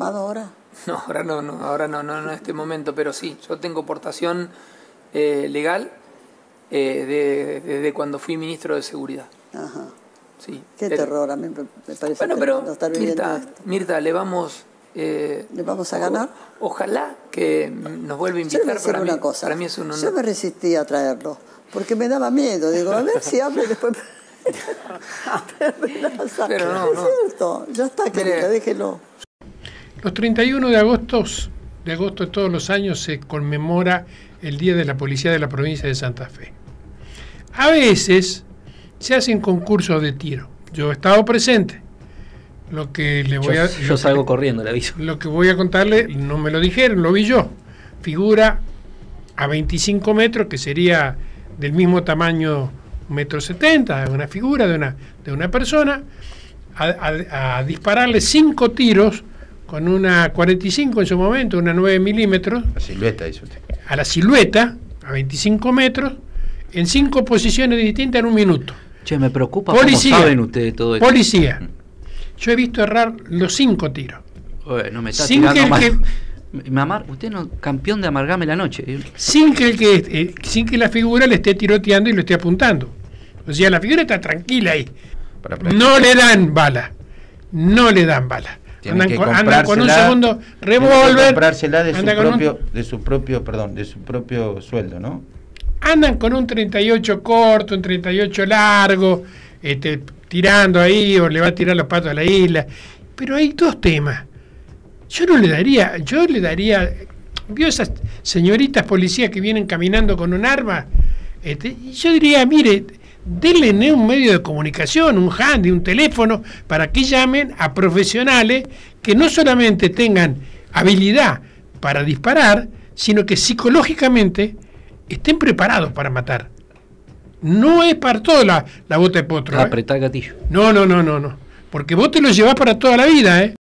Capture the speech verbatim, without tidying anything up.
armado ahora? No, ahora no, no, ahora no, no, no en este momento, pero sí, yo tengo portación eh, legal eh, de, desde cuando fui ministro de Seguridad. Ajá. Sí. Qué pero, terror, a mí me parece bueno, pero no estar viviendo Mirta, esto. Mirta, le vamos... Eh, ¿Le vamos a ganar? O, ojalá que nos vuelva a invitar. Yo le voy a decir para, una mí, cosa. para mí es un honor. Yo me resistí a traerlo, porque me daba miedo. Digo, a ver si habla y después... Pero no, es no. cierto, ya está, querida, déjelo. Los treinta y uno de agosto, de agosto de todos los años se conmemora el Día de la Policía de la provincia de Santa Fe. A veces se hacen concursos de tiro. Yo he estado presente. Lo que le voy yo, a yo salgo que, corriendo, le aviso. Lo que voy a contarle, no me lo dijeron, lo vi yo. Figura a veinticinco metros, que sería del mismo tamaño, un metro setenta, una figura de una, de una persona, a, a, a dispararle cinco tiros con una cuarenta y cinco en su momento, una nueve milímetros. La silueta, dice usted. A la silueta, a veinticinco metros, en cinco posiciones distintas en un minuto. Che, me preocupa policía, cómo saben ustedes todo esto. Policía. Yo he visto errar los cinco tiros. Oye, no me está sin tirando que mal. Que, me amar, usted no campeón de amargarme la noche. Sin que el que eh, sin que la figura le esté tiroteando y lo esté apuntando. O sea, la figura está tranquila ahí. Para no le dan bala. No le dan bala. Andan con, andan con un segundo revólver. Comprársela de su propio, un, de su propio, perdón, de su propio sueldo, ¿no? Andan con un treinta y ocho corto, un treinta y ocho largo, este, tirando ahí, o le va a tirar los patos a la isla. Pero hay dos temas. Yo no le daría, yo le daría, ¿vio esas señoritas policías que vienen caminando con un arma? Este, yo diría, mire, denle un medio de comunicación, un handy, un teléfono, para que llamen a profesionales que no solamente tengan habilidad para disparar, sino que psicológicamente estén preparados para matar. No es para toda la, la bota de potro. Apretar ¿eh? gatillo. No, no, no, no, no. Porque vos te lo llevás para toda la vida, ¿eh?